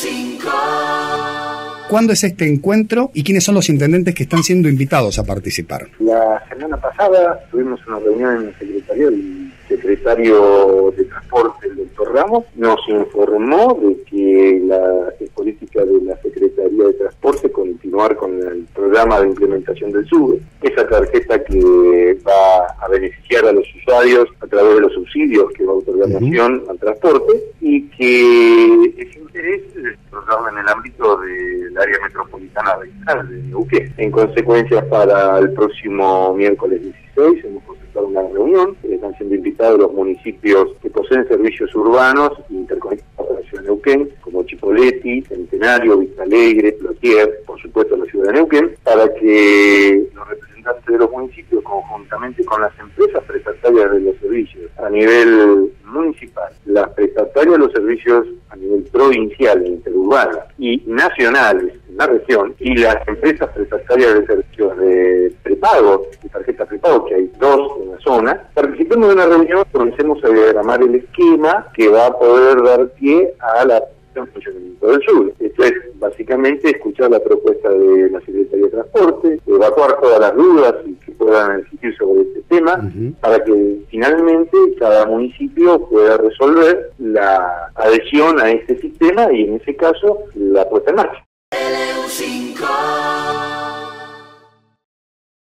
¿Cuándo es este encuentro y quiénes son los intendentes que están siendo invitados a participar? La semana pasada tuvimos una reunión en el secretario. El secretario de Transporte, el doctor Ramos, nos informó de que es política de la Secretaría de Transporte continuar con el programa de implementación del SUBE, esa tarjeta que va a beneficiar a los usuarios a través de los subsidios que va a otorgar Nación al transporte, y que ese interés se programa en el ámbito del área metropolitana regional de Neuquén. En consecuencia, para el próximo miércoles 16 hemos concertado una reunión, están siendo invitados los municipios que poseen servicios urbanos interconectados a la ciudad de Neuquén, como Chipoleti, Centenario, Vista Alegre, Plotier, por supuesto la ciudad de Neuquén, para que los representantes de los municipios, conjuntamente con las empresas prestatarias de los servicios a nivel municipal, las prestatarias de los servicios a nivel provincial e interurbano y nacionales en la región, y las empresas prestatarias de servicios de prepago, de tarjeta prepago, que hay dos en la zona, participemos de una reunión, comencemos a diagramar el esquema que va a poder dar pie a la funcionamiento del SUBE. Esto es básicamente escuchar la propuesta de la Secretaría de Transporte, evacuar todas las dudas que puedan existir sobre este tema, para que finalmente cada municipio pueda resolver la adhesión a este sistema y en ese caso la puesta en marcha.